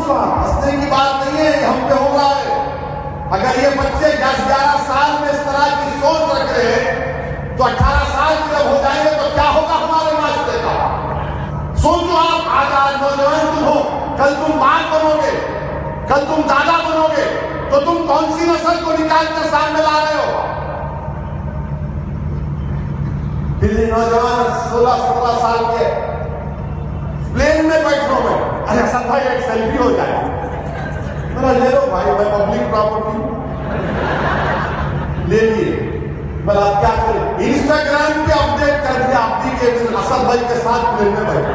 सोचो, हंसने की बात नहीं है, हम पे हो रहा है। अगर ये बच्चे 10-11 साल में इस तरह की सोच रख रहे हैं तो 18 साल जब हो जाएंगे तो क्या होगा हमारे माशरे का? सोचो आप, आज नौजवान तुम हो, कल तुम बाप बनोगे, कल तुम दादा बनोगे, तो तुम कौन सी नस्ल को निकाल कर सामने ला रहे हो? दिल्ली नौजवान 16-17 साल के प्लेन में बैठ रहा हूं मैं, अरे असद भाई एक सेल्फी हो जाए, मेरा ले लो भाई, मैं पब्लिक प्रॉपर्टी ले लिए। मैं आप क्या करें, इंस्टाग्राम पे अपडेट कर दिया अपनी के दिन असद भाई के साथ प्लेन में बैठा,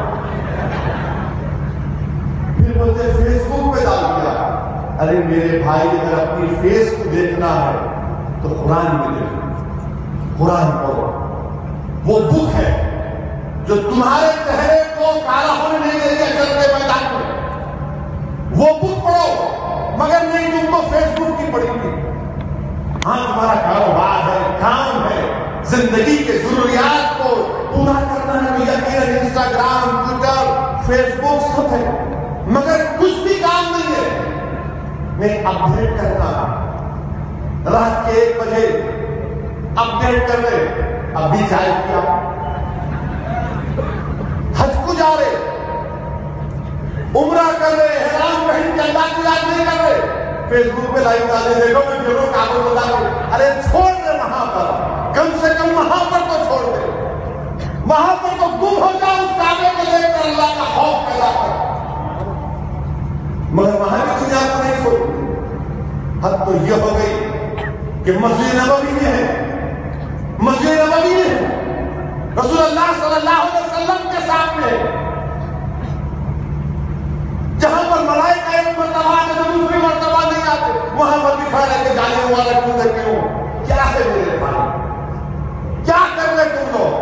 फिर मुझे फेसबुक पे डाल दिया। अरे मेरे भाई, अगर अपनी फेस को देखना है तो कुरान में देखो, कुरान पढ़ो, वो बुक है जो तुम्हारे चेहरे को काला होने नहीं देगी असल के मैदान में। वो बुक पढ़ो, मगर नहीं तुमको फेसबुक की पड़ेगी। हाँ, तुम्हारा कारोबार है, काम है, जिंदगी के जरूरियात को पूरा करना है तो यकीनन इंस्टाग्राम, ट्विटर, फेसबुक सब है, मगर कुछ भी काम नहीं है। मैं अपडेट करना, रात के 1 बजे अपडेट कर रहे, अभी चाय किया, हज को जा रहे, उम्रा कर रहे, हैरान बहन के अल्लाह को याद नहीं कर रहे, फेसबुक पे लाइव डाले, देखो मैं फिर कागज बता रहे। अरे छोड़ दे वहां पर, कम से कम वहां पर तो छोड़ दे, वहां पर तो गुम हो जाओ उस कागज को लेकर, अल्लाह का खौफ पैदा कर, मगर वहां की दुनिया को नहीं छोड़। हद तो यह हो गई कि मस्जिद नबवी में है, मस्जिद नबवी में है, रसूलुल्लाह सल्लल्लाहु अलैहि वसल्लम के सामने, जहां पर मलाइका एक मर्तबा आते तो दूसरी मर्तबा नहीं आते, वहां पर दिखा रहे कि जाने वाला क्यों देखे हो, क्या है मेरे भाई, क्या कर रहे तुम लोग,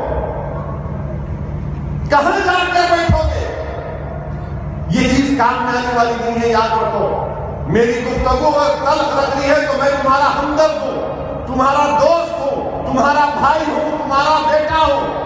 कहां जाकर बैठोगे? ये चीज काम में आने वाली नहीं है, याद रखो। मेरी गुफ्तगू अगर तल्ख लग रही है तो मैं तुम्हारा हमदर्द हूं, तुम्हारा दोस्त हूं, तुम्हारा भाई हूं, तुम्हारा बेटा हूं,